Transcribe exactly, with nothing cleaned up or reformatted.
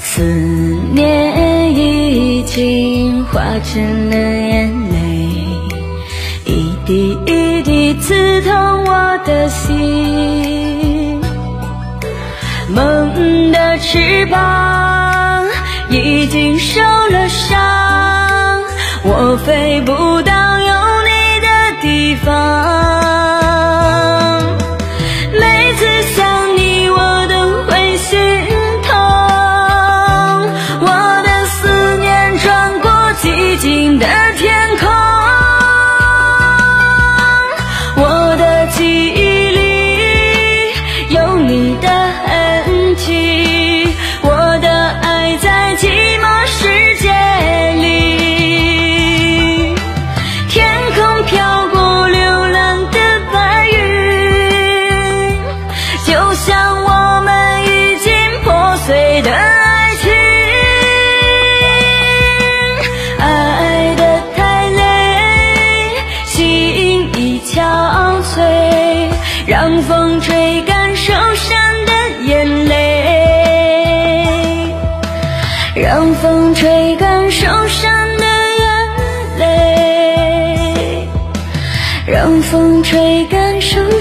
思念已经化成了眼泪，一滴一滴刺痛我的心。梦的翅膀已经受了伤，我飞不到有你的地方。每次想你我都会心痛，我的思念穿过寂静的天空，我的记忆里有你的痕迹，我的爱在寂寞世界里。天空飘过流浪的白云，就像我们已经破碎的爱情。爱得太累，心已憔悴，让风吹干受伤的眼泪，让风吹干受伤的眼泪，让风吹干受